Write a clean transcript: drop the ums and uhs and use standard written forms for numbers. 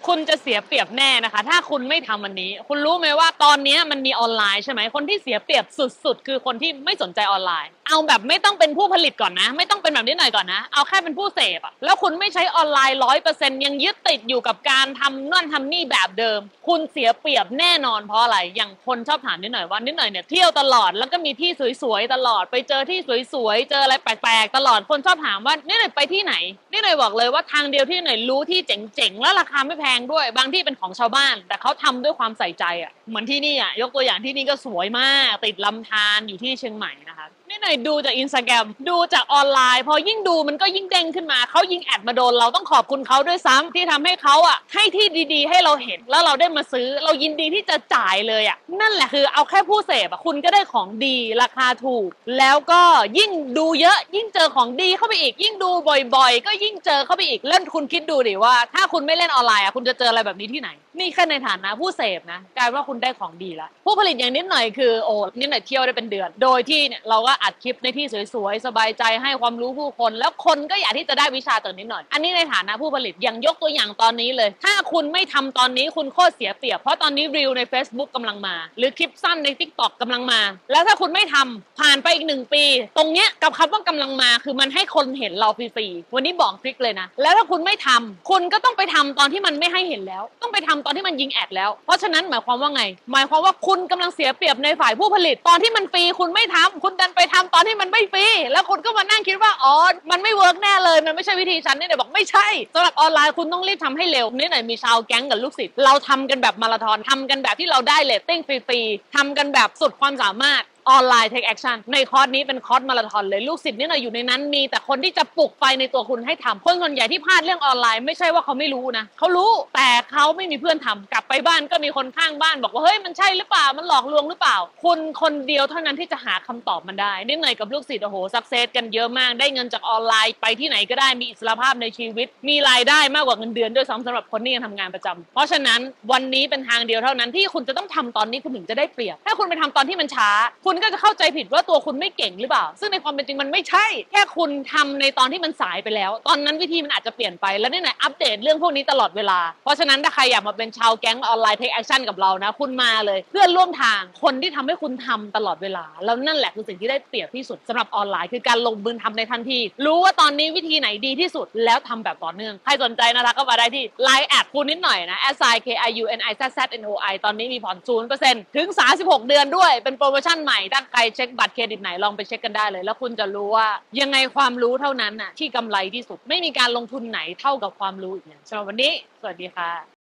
คุณจะเสียเปรียบแน่นะคะถ้าคุณไม่ทำวันนี้คุณรู้ไหมว่าตอนนี้มันมีออนไลน์ใช่ไหมคนที่เสียเปรียบสุดๆคือคนที่ไม่สนใจออนไลน์เอาแบบไม่ต้องเป็นผู้ผลิตก่อนนะไม่ต้องเป็นแบบนี้หน่อยก่อนนะเอาแค่เป็นผู้เสพอะแล้วคุณไม่ใช้ออนไลน์100%ยังยึดติดอยู่กับการทำนั่นทำนี่แบบเดิมคุณเสียเปรียบแน่นอนเพราะอะไรอย่างคนชอบถามนิดหน่อยว่านิดหน่อยเนี่ยเที่ยวตลอดแล้วก็มีที่สวยๆตลอดไปเจอที่สวยๆเจออะไรแปลกๆตลอดคนชอบถามว่านิดหน่อยไปที่ไหนนิดหน่อยบอกเลยว่าทางเดียวที่นิดหน่อยรู้ที่เจ๋งๆแล้วราคาไม่แพงด้วยบางที่เป็นของชาวบ้านแต่เขาทำด้วยความใส่ใจอ่ะเหมือนที่นี่อ่ะยกตัวอย่างที่นี่ก็สวยมากติดลำธารอยู่ที่เชียงใหม่นะคะนี่หน่อยดูจาก Instagram ดูจากออนไลน์พอยิ่งดูมันก็ยิ่งเด้งขึ้นมาเขายิงแอดมาโดนเราต้องขอบคุณเขาด้วยซ้ำที่ทำให้เขาอ่ะให้ที่ดีๆให้เราเห็นแล้วเราได้มาซื้อเรายินดีที่จะจ่ายเลยอ่ะนั่นแหละคือเอาแค่ผู้เสพอ่ะคุณก็ได้ของดีราคาถูกแล้วก็ยิ่งดูเยอะยิ่งเจอของดีเข้าไปอีกยิ่งดูบ่อยๆก็ยิ่งเจอเข้าไปอีกแล้วคุณคิดดูดิว่าถ้าคุณไม่เล่นออนไลน์อ่ะคุณจะเจออะไรแบบนี้ที่ไหนนี่แค่ในฐานะผู้เสพนะกลายว่าคุณได้ของดีแล้วผู้ผลิตอย่างนิดหน่อยคือโอ้นิดหน่อยเที่ยวได้เป็นเดือนโดยที่เนี่ยเราก็อัดคลิปในที่สวยๆสบายใจให้ความรู้ผู้คนแล้วคนก็อยากที่จะได้วิชาจากนิดหน่อยอันนี้ในฐานะผู้ผลิตอย่างยกตัวอย่างตอนนี้เลยถ้าคุณไม่ทำตอนนี้คุณโคตรเสียเปรียบเพราะตอนนี้รีวใน Facebook กำลังมาหรือคลิปสั้นใน TikTok กำลังมาแล้วถ้าคุณไม่ทำผ่านไปอีก1 ปีตรงเนี้ยกับคำว่ากำลังมาคือมันให้คนเห็นเราฟรีๆวันนี้บอกทริคเลยนะแล้วถ้าคุณไม่ทำคุณก็ต้องไปทำตอนที่มันไม่ให้เห็นแล้วต้องไปทำตอนที่มันยิงแอดแล้วเพราะฉะนั้นหมายความว่าไงหมายความว่าคุณกำลังเสียเปรียบในฝ่ายผู้ผลิตตอนที่มันฟรีคุณไม่ทำคุณดันไปทำตอนที่มันไม่ฟรีแล้วคุณก็มานั่งคิดว่าอ๋อมันไม่เวิร์กแน่เลยมันไม่ใช่วิธีฉันเนี่ยบอกไม่ใช่สำหรับออนไลน์คุณต้องรีบทำให้เร็วนี่หน่อยมีชาวแก๊งกับลูกศิษย์เราทำกันแบบมาราธอนทำกันแบบที่เราได้เรตติ้งฟรีๆทำกันแบบสุดความสามารถออนไลน์ take action ในคอร์สนี้เป็นคอร์สมาราธอนเลยลูกศิษย์นี่หน่อยอยู่ในนั้นมีแต่คนที่จะปลุกไฟในตัวคุณให้ทำคนส่วนใหญ่ที่พลาดเรื่องออนไลน์ไม่ใช่ว่าเขาไม่รู้นะเขารู้แต่เขาไม่มีเพื่อนทำกลับไปบ้านก็มีคนข้างบ้านบอกว่าเฮ้ยมันใช่หรือเปล่ามันหลอกลวงหรือเปล่าคุณคนเดียวเท่านั้นที่จะหาคำตอบมันได้นี่หน่อยกับลูกศิษย์โอ้โหสักเซสกันเยอะมากได้เงินจากออนไลน์ไปที่ไหนก็ได้มีอิสรภาพในชีวิตมีรายได้มากกว่าเงินเดือนด้วยซ้ำสำหรับคนที่ยังทำงานประจำเพราะฉะนั้นวันนี้เป็นทางเดียวเท่านั้นที่คุณจะต้องทำตอนนี้คุณถึงจะได้เปรียบถ้าคุณไปทำตอนที่มันช้าคุณก็จะเข้าใจผิดว่าตัวคุณไม่เก่งหรือเปล่าซึ่งในความเป็นจริงมันไม่ใช่แค่คุณทำในตอนที่มันสายไปแล้วตอนนั้นวิธีมันอาจจะเปลี่ยนไปแล้วนี่ไหนอัปเดตเรื่องพวกนี้ตลอดเวลาเพราะฉะนั้นถ้าใครอยากมาเป็นชาวแก๊งออนไลน์เทคแอคชั่นกับเรานะคุณมาเลยเพื่อนร่วมทางคนที่ทำให้คุณทำตลอดเวลาแล้วนั่นแหละคือสิ่งที่ได้เปรียบที่สุดสำหรับออนไลน์คือการลงมือทำในทันทีรู้ว่าตอนนี้วิธีไหนดีที่สุดแล้วทำแบบต่อเนื่องใครสนใจนะคะก็มาได้ที่ Line แอดคุณนิดหน่อยนะ @KIUNIZZNOI ตอนนี้มีผ่อน 0% ถึง36 เดือนด้วยเป็นโปรโมชั่นใหม่ถ้าใครเช็คบัตรเครดิตไหนลองไปเช็คกันได้เลยแล้วคุณจะรู้ว่ายังไงความรู้เท่านั้นน่ะที่กำไรที่สุดไม่มีการลงทุนไหนเท่ากับความรู้อีกอย่างสำหรับวันนี้สวัสดีค่ะ